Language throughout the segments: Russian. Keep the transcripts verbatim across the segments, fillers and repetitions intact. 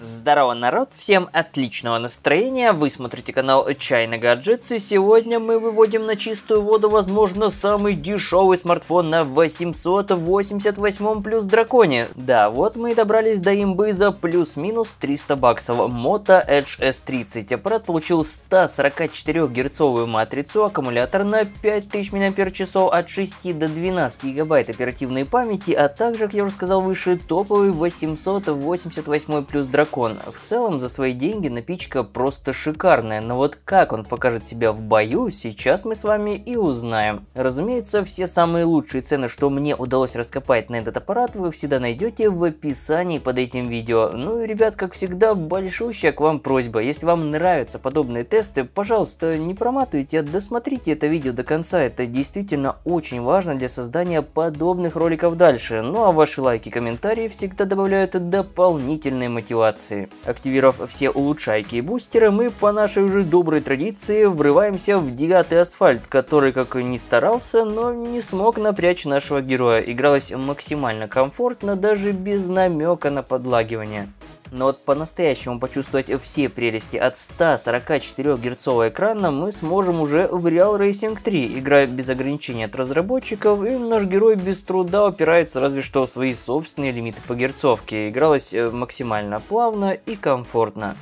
Здорово, народ! Всем отличного настроения! Вы смотрите канал China Gadgets, и сегодня мы выводим на чистую воду, возможно, самый дешевый смартфон на восемьсот восемьдесят восемь плюс драконе. Да, вот мы и добрались до имбы за плюс-минус триста баксов. Moto Edge эс тридцать. Аппарат получил сто сорок четыре герцовую матрицу, аккумулятор на пять тысяч мАч, от шести до двенадцати гигабайт оперативной памяти, а также, как я уже сказал выше, топовый восемьсот восемьдесят восемь плюс дракон. В целом, за свои деньги напичка просто шикарная, но вот как он покажет себя в бою, сейчас мы с вами и узнаем. Разумеется, все самые лучшие цены, что мне удалось раскопать на этот аппарат, вы всегда найдете в описании под этим видео. Ну и, ребят, как всегда, большущая к вам просьба, если вам нравятся подобные тесты, пожалуйста, не проматывайте, досмотрите это видео до конца, это действительно очень важно для создания подобных роликов дальше. Ну а ваши лайки и комментарии всегда добавляют дополнительной мотивации. Активировав все улучшайки и бустеры, мы по нашей уже доброй традиции врываемся в девятый асфальт, который, как и не старался, но не смог напрячь нашего героя. Игралось максимально комфортно, даже без намека на подлагивание. Но вот по-настоящему почувствовать все прелести от ста сорока четырёх герцового экрана мы сможем уже в Real Racing три, играя без ограничений от разработчиков, и наш герой без труда упирается разве что в свои собственные лимиты по герцовке. Игралось максимально плавно и комфортно.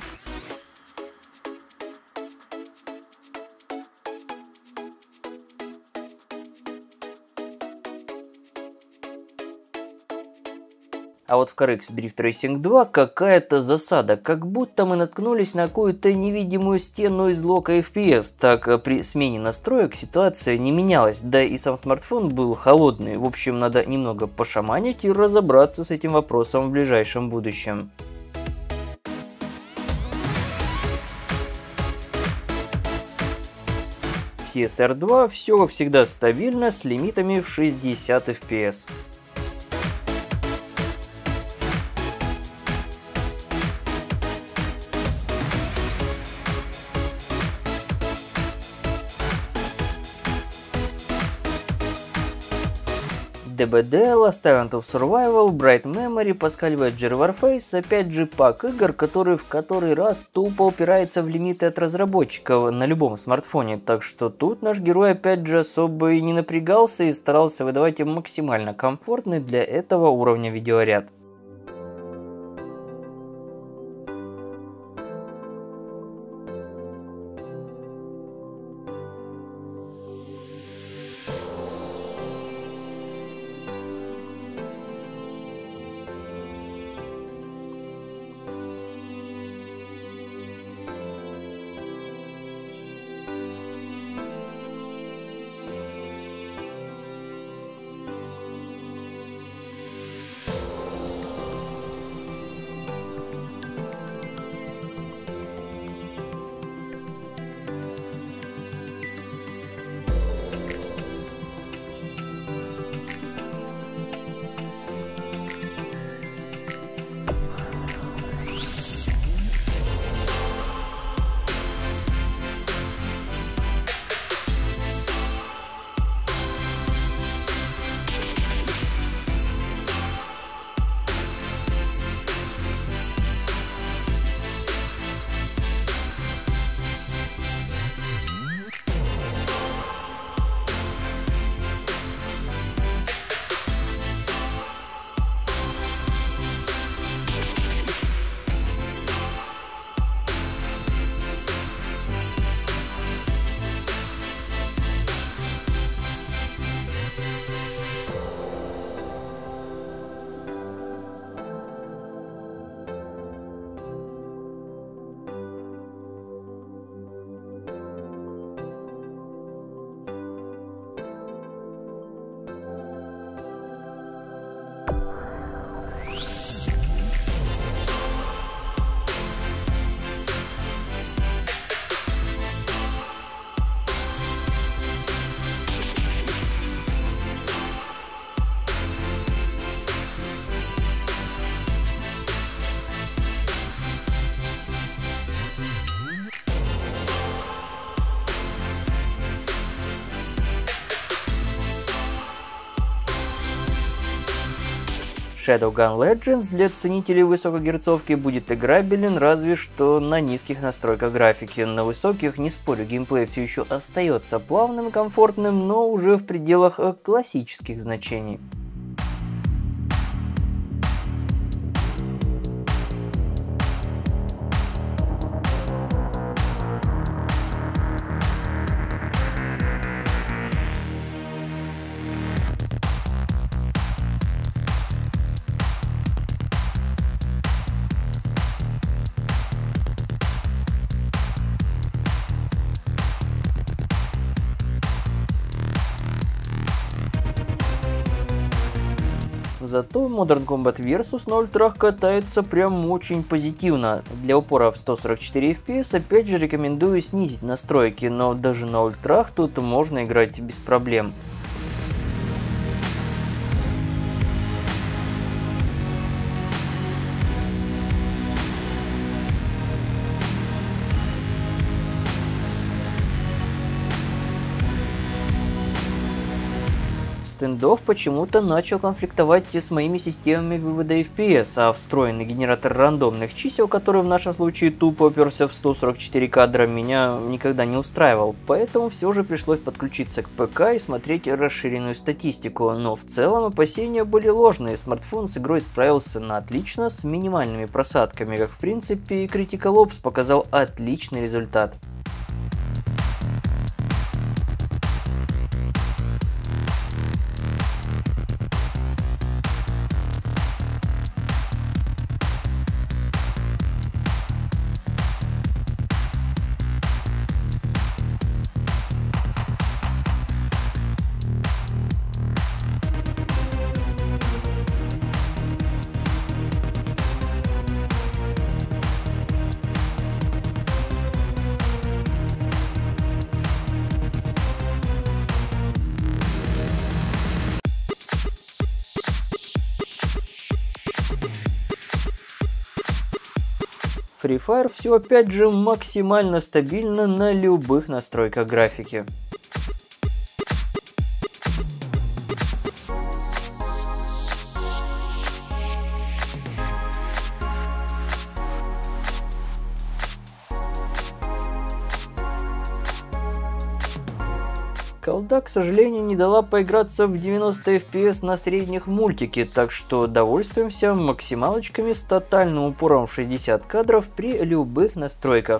А вот в car икс Drift Racing два какая-то засада, как будто мы наткнулись на какую-то невидимую стену из лока эф пи эс, так при смене настроек ситуация не менялась, да и сам смартфон был холодный. В общем, надо немного пошаманить и разобраться с этим вопросом в ближайшем будущем. В си эс ар два все как всегда стабильно с лимитами в шестьдесят эф пи эс. ди би ди, Last Island of Survival, Bright Memory, Pascal Wedger Warface, опять же пак игр, который в который раз тупо упирается в лимиты от разработчиков на любом смартфоне, так что тут наш герой опять же особо и не напрягался и старался выдавать им максимально комфортный для этого уровня видеоряд. Shadowgun Legends для ценителей высокой герцовки будет играбелен разве что на низких настройках графики. На высоких, не спорю, геймплей все еще остается плавным и комфортным, но уже в пределах классических значений. Зато Modern Combat Versus на ультрах катается прям очень позитивно. Для упора в сто сорок четыре эф пи эс опять же рекомендую снизить настройки, но даже на ультрах тут можно играть без проблем. Стендов почему-то начал конфликтовать с моими системами вывода эф пи эс, а встроенный генератор рандомных чисел, который в нашем случае тупо оперся в сто сорок четыре кадра, меня никогда не устраивал, поэтому все же пришлось подключиться к ПК и смотреть расширенную статистику, но в целом опасения были ложные, смартфон с игрой справился на отлично с минимальными просадками, как в принципе и Critical Ops показал отличный результат. Free Fire все опять же максимально стабильно на любых настройках графики. Колда, к сожалению, не дала поиграться в девяносто эф пи эс на средних мультике, так что довольствуемся максималочками с тотальным упором в шестьдесят кадров при любых настройках.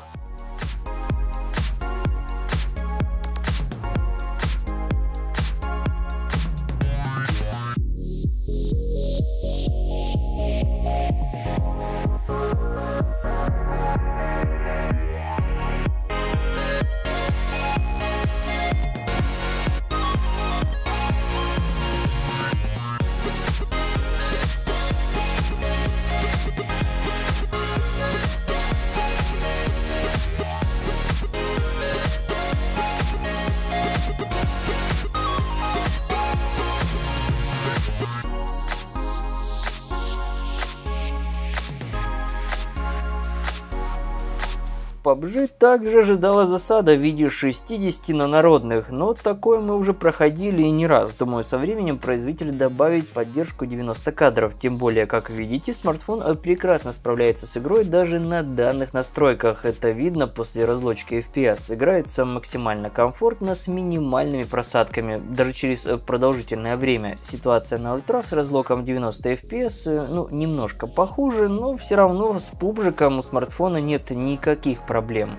пабг также ожидала засада в виде шестидесяти нанородных, но такое мы уже проходили и не раз. Думаю, со временем производитель добавит поддержку девяноста кадров, тем более, как видите, смартфон прекрасно справляется с игрой даже на данных настройках. Это видно после разлочки эф пи эс. Играется максимально комфортно с минимальными просадками, даже через продолжительное время. Ситуация на ультрах с разлоком девяносто эф пи эс, ну, немножко похуже, но все равно с пубжиком у смартфона нет никаких проблем. проблем.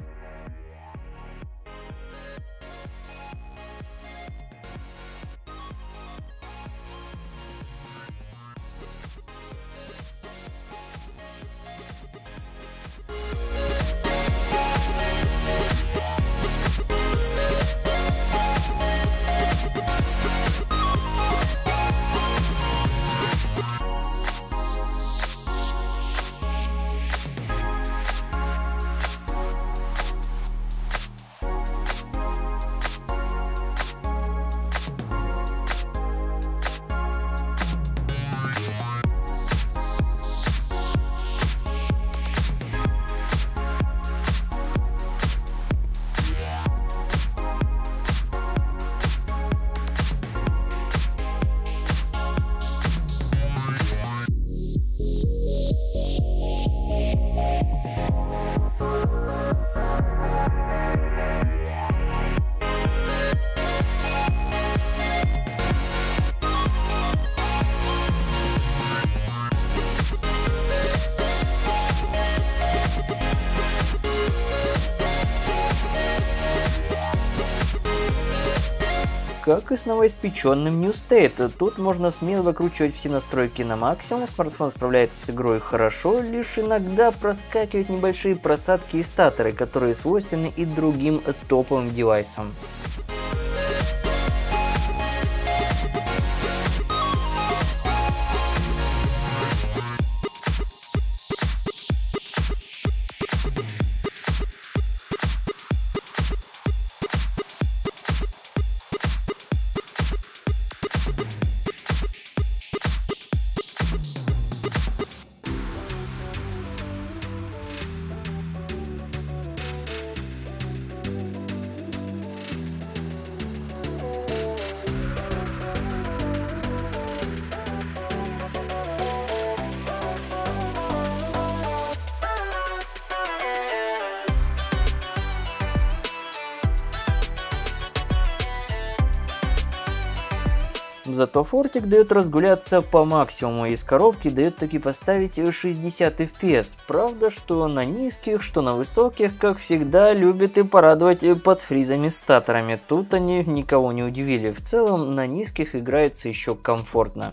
как и с новоиспеченным New State. Тут можно смело выкручивать все настройки на максимум, смартфон справляется с игрой хорошо, лишь иногда проскакивают небольшие просадки и статоры, которые свойственны и другим топовым девайсам. Зато фортик дает разгуляться по максимуму, из коробки дает таки поставить шестьдесят эф пи эс. Правда, что на низких, что на высоких, как всегда, любит и порадовать под фризами статорами. Тут они никого не удивили. В целом, на низких играется еще комфортно.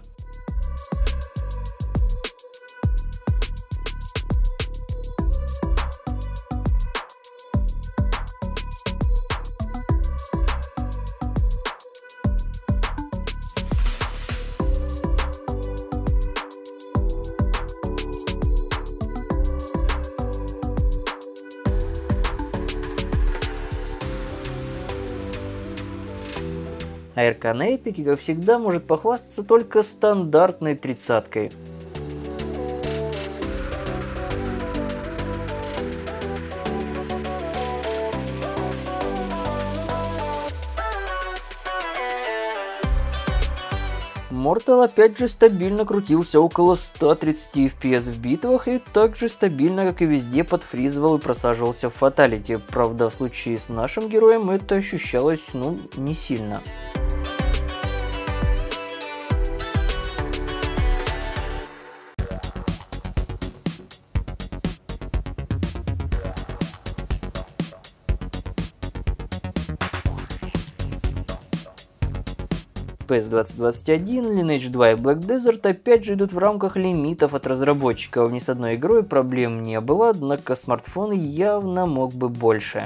АРК на Эпике, как всегда, может похвастаться только стандартной тридцаткой. Mortal опять же стабильно крутился около ста тридцати эф пи эс в битвах и также стабильно, как и везде, подфризывал и просаживался в фаталити. Правда, в случае с нашим героем это ощущалось, ну, не сильно. пи эс двадцать двадцать один, Lineage два и Black Desert опять же идут в рамках лимитов от разработчиков. Ни с одной игрой проблем не было, однако смартфон явно мог бы больше.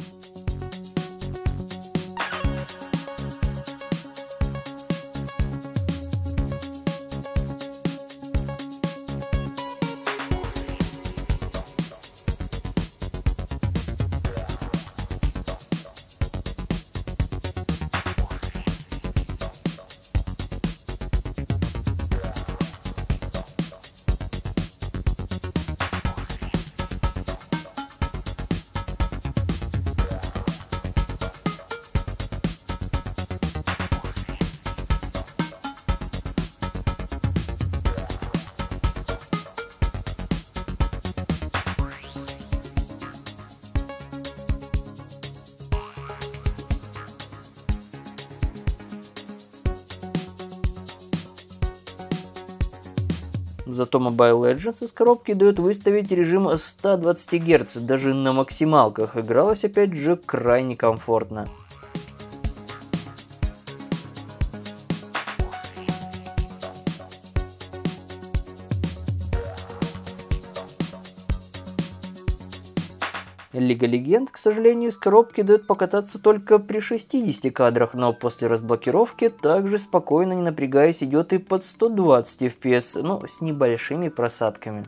Зато Mobile Legends из коробки дает выставить режим ста двадцати герц, даже на максималках. Игралось опять же крайне комфортно. Лига Легенд, к сожалению, из коробки дает покататься только при шестидесяти кадрах, но после разблокировки также спокойно, не напрягаясь, идет и под сто двадцать эф пи эс, но с небольшими просадками.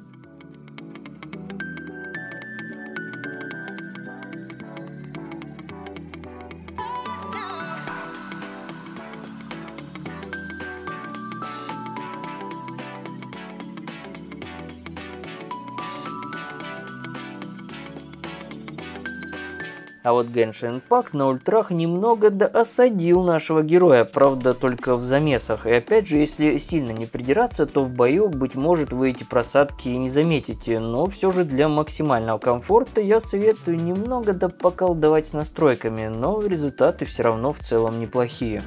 А вот Genshin Impact на ультрах немного доосадил нашего героя, правда только в замесах. И опять же, если сильно не придираться, то в бою, быть может, вы эти просадки и не заметите. Но все же для максимального комфорта я советую немного допоколдовать с настройками, но результаты все равно в целом неплохие.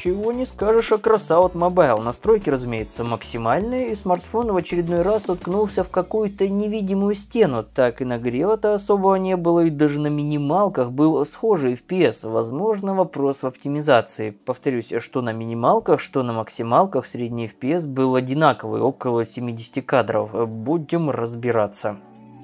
Чего не скажешь о Crossout Mobile. Настройки, разумеется, максимальные, и смартфон в очередной раз уткнулся в какую-то невидимую стену. Так и нагрева-то особого не было, и даже на минималках был схожий эф пи эс. Возможно, вопрос в оптимизации. Повторюсь, что на минималках, что на максималках средний эф пи эс был одинаковый, около семидесяти кадров. Будем разбираться.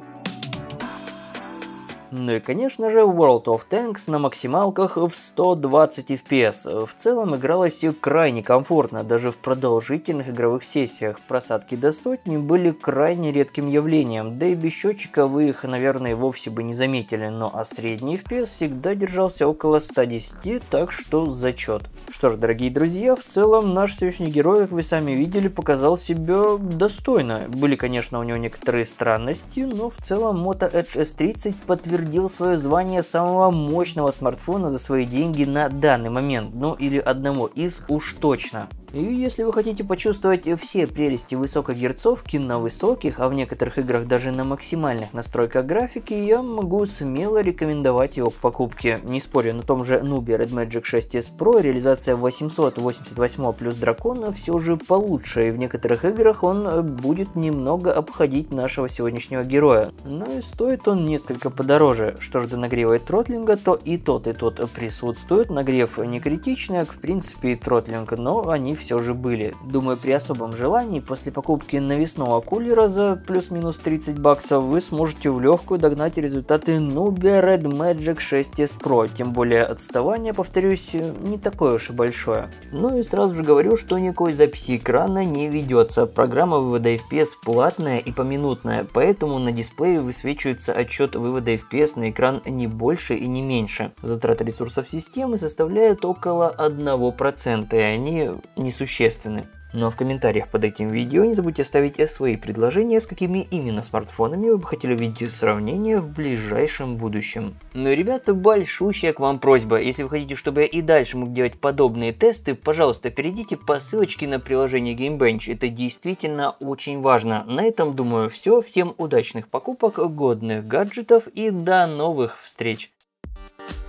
Ну и конечно же World of Tanks на максималках в сто двадцать эф пи эс. В целом игралось крайне комфортно, даже в продолжительных игровых сессиях. Просадки до сотни были крайне редким явлением, да и без счетчика вы их, наверное, вовсе бы не заметили. Ну а средний эф пи эс всегда держался около ста десяти, так что зачет. Что ж, дорогие друзья, в целом наш сегодняшний герой, как вы сами видели, показал себя достойно. Были, конечно, у него некоторые странности, но в целом Moto Edge эс тридцать подтвердил свое звание самого мощного смартфона за свои деньги на данный момент, ну или одного из уж точно. И если вы хотите почувствовать все прелести высокой герцовки на высоких, а в некоторых играх даже на максимальных настройках графики, я могу смело рекомендовать его к покупке. Не спорю, на том же Nubia Red Magic шесть эс Pro реализация восемьсот восемьдесят восемь плюс дракона все же получше, и в некоторых играх он будет немного обходить нашего сегодняшнего героя. Но и стоит он несколько подороже. Что же до нагрева и тротлинга, то и тот, и тот присутствует. Нагрев не критичный, как в принципе и тротлинг, но они все же были. Думаю, при особом желании, после покупки навесного кулера за плюс-минус тридцать баксов, вы сможете в легкую догнать результаты Nubia Red Magic шесть эс Pro, тем более отставание, повторюсь, не такое уж и большое. Ну и сразу же говорю, что никакой записи экрана не ведется. Программа вывода эф пи эс платная и поминутная, поэтому на дисплее высвечивается отчет вывода эф пи эс на экран не больше и не меньше. Затраты ресурсов системы составляют около одного процента, и они не существенны. Ну а в комментариях под этим видео не забудьте оставить свои предложения, с какими именно смартфонами вы бы хотели увидеть сравнение в ближайшем будущем. Ну и, ребята, большущая к вам просьба. Если вы хотите, чтобы я и дальше мог делать подобные тесты, пожалуйста, перейдите по ссылочке на приложение Geekbench. Это действительно очень важно. На этом, думаю, все. Всем удачных покупок, годных гаджетов и до новых встреч!